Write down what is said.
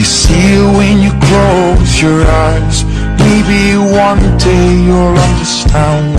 You see it when you close your eyes. Maybe one day you'll understand